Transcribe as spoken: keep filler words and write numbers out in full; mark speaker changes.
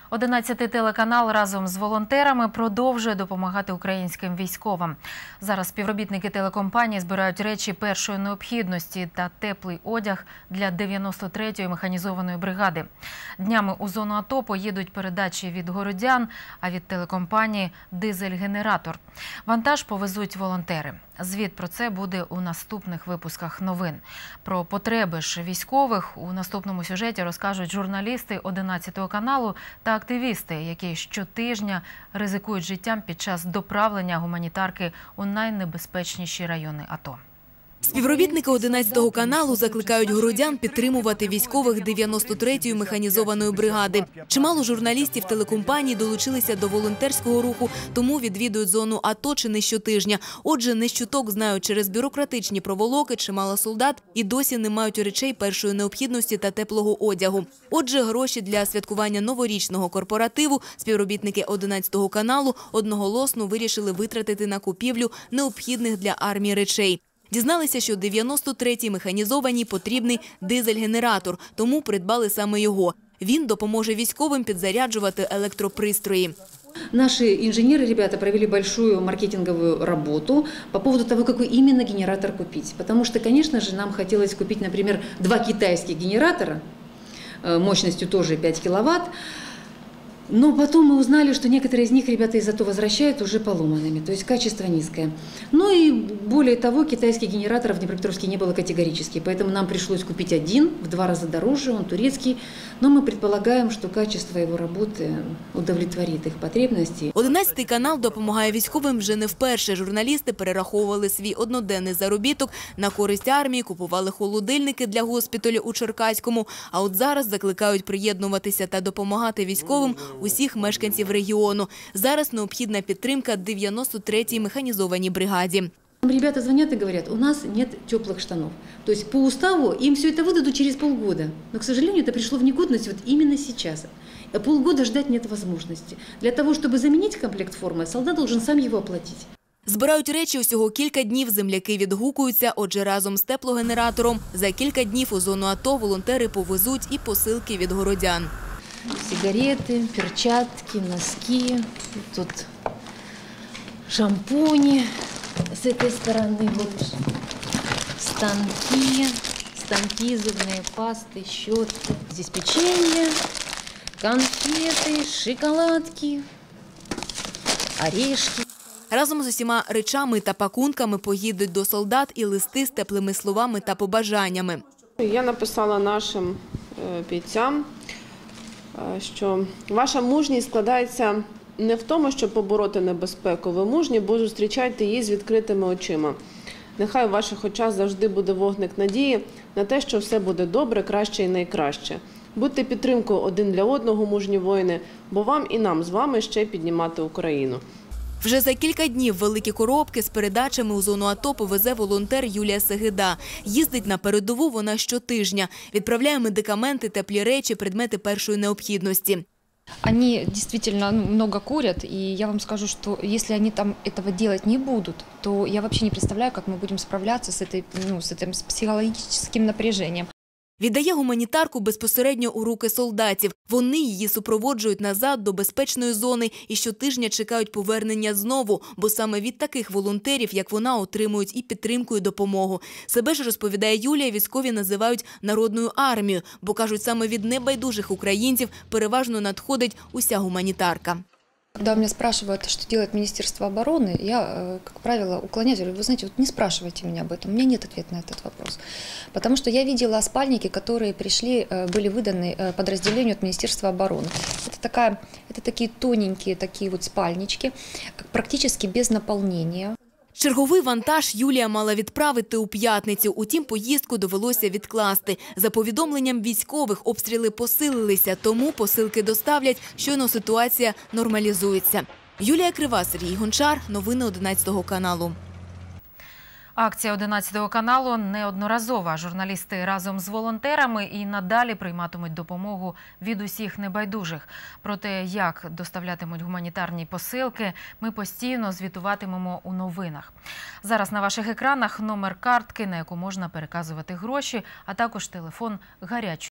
Speaker 1: одинадцятий телеканал разом з волонтерами продовжує допомагати українським військовим. Зараз співробітники телекомпанії збирають речі першої необхідності та теплий одяг для дев'яносто третьої механізованої бригади. Днями у зону АТО поїдуть передачі від городян, а від телекомпанії – дизель-генератор. Вантаж повезуть волонтери. Звіт про це буде у наступних випусках новин. Про потреби ж військових у наступному сюжеті розкажуть журналісти одинадцятого каналу та активісти, які щотижня ризикують життям під час доправлення гуманітарки у найнебезпечніші райони АТО.
Speaker 2: Співробітники одинадцятого каналу закликають городян підтримувати військових дев'яносто третьої механізованої бригади. Чимало журналістів телекомпаній долучилися до волонтерського руху, тому відвідують зону АТО чи не щотижня. Отже, не щуток знають, через бюрократичні проволоки чимало солдат і досі не мають речей першої необхідності та теплого одягу. Отже, гроші для святкування новорічного корпоративу співробітники одинадцятого каналу одноголосно вирішили витратити на купівлю необхідних для армії речей. Дізналися, що дев'яносто третій механізованій потрібний дизель-генератор, тому придбали саме його. Він допоможе військовим підзаряджувати електропристрої.
Speaker 3: Наши инженеры, ребята, провели большую маркетинговую работу по поводу того, какой именно генератор купить. Потому что, конечно же, нам хотелось купить, например, два китайских генератора мощностью тоже пять киловатт. Но потом мы узнали, что некоторые из них ребята из АТО возвращают уже поломанными, то есть качество низкое. Ну и более того, китайских генераторов в Днепропетровске не было категорически, поэтому нам пришлось купить один, в два раза дороже, он турецкий, но мы предполагаем, что качество его работы удовлетворит их потребности.
Speaker 2: одинадцятий канал допомагає військовим вже не вперше. Журналісти перераховували свій одноденний заробіток на користь армії, купували холодильники для госпіталю у Черкаському, а от зараз закликають приєднуватися та допомагати військовим усіх мешканців регіону. Зараз необхідна підтримка дев'яносто третій механізованій бригаді.
Speaker 3: Ребята звонят и говорят, у нас нет теплых штанов. То есть по уставу им все это выдадут через полгода. Но, к сожалению, это пришло в негодность вот именно сейчас. Полгода ждать нет возможности. Для того, чтобы заменить комплект формы, солдат должен сам его оплатить.
Speaker 2: Збирають речі усього кілька днів, земляки відгукуються, отже разом з теплогенератором. За кілька днів у зону АТО волонтери повезуть і посилки від городян.
Speaker 3: Сигареты, перчатки, носки, тут шампуни с этой стороны, вот станки, станки, зубные пасты, щетки. Здесь печенье, конфеты, шоколадки, орешки.
Speaker 2: Разом з усіма речами та пакунками поїдуть до солдат і листи з теплими словами та побажаннями.
Speaker 4: Я написала нашим бійцям, що ваша мужність складається не в тому, щоб побороти небезпеку. Ви мужні, бо зустрічайте її з відкритими очима. Нехай у ваших очах завжди буде вогник надії на те, що все буде добре, краще і найкраще. Будьте підтримкою один для одного, мужні воїни, бо вам і нам з вами ще піднімати Україну.
Speaker 2: Вже за кілька днів великі коробки з передачами у зону АТО повезе волонтер Юлія Сегеда. Їздить на передову вона щотижня. Відправляє медикаменти, теплі речі, предмети першої необхідності.
Speaker 5: Они действительно много курят, и я вам скажу, что если они там этого делать не будут, то я вообще не представляю, как мы будем справляться с, этой, ну, с этим с психологическим напряжением.
Speaker 2: Віддає гуманітарку безпосередньо у руки солдатів. Вони її супроводжують назад до безпечної зони і щотижня чекають повернення знову, бо саме від таких волонтерів, як вона, отримують і підтримку, і допомогу. Себе ж, розповідає Юлія, військові називають народною армією, бо, кажуть, саме від небайдужих українців переважно надходить уся гуманітарка.
Speaker 5: Когда меня спрашивают, что делает Министерство обороны, я, как правило, уклоняюсь, говорю, вы знаете, вот не спрашивайте меня об этом, у меня нет ответа на этот вопрос. Потому что я видела спальники, которые пришли, были выданы подразделению от Министерства обороны. Это, такая, это такие тоненькие такие вот спальнички, практически без наполнения.
Speaker 2: Черговий вантаж Юлія мала відправити у п'ятницю, утім поїздку довелося відкласти. За повідомленням військових, обстріли посилилися, тому посилки доставлять, щойно ситуація нормалізується. Юлія Крива, Сергій Гончар, новини одинадцятого каналу.
Speaker 1: Акція одинадцятого каналу неодноразова. Журналісти разом з волонтерами і надалі прийматимуть допомогу від усіх небайдужих. Про те, як доставлятимуть гуманітарні посилки, ми постійно звітуватимемо у новинах. Зараз на ваших екранах номер картки, на яку можна переказувати гроші, а також телефон гарячої